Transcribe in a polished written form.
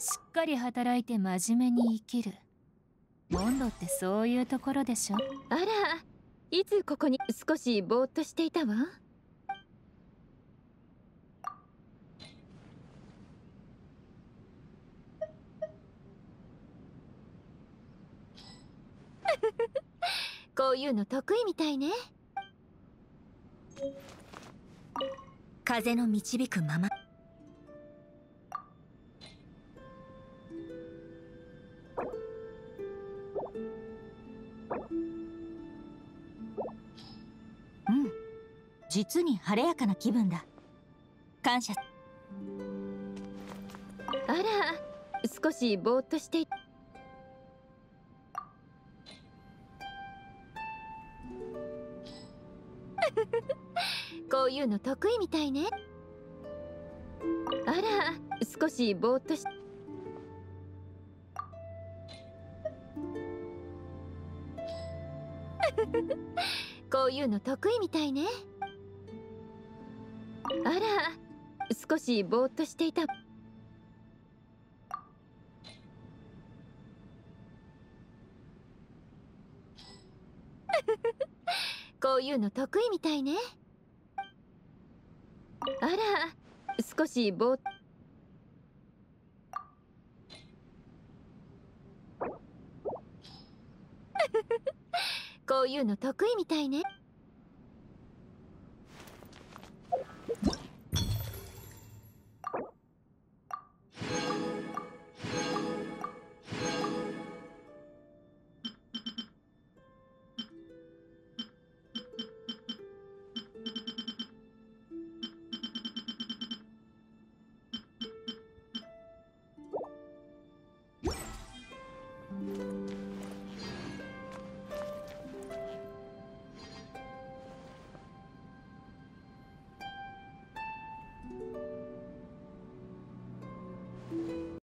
しっかり働いて真面目に生きる。モンロってそういうところでしょ。 あら、いつここに。少しぼーっとしていたわ。こういうの得意みたいね。 風の導くまま。うん、実に晴れやかな気分だ。感謝。 あら、少しぼーっとしてい。こういうの得意みたいね。あら、少しぼーっとし。こういうの得意みたいね。あら、少しぼーっとしていた。こういうの得意みたいね。あら、少しぼーっ。こういうの得意みたいね。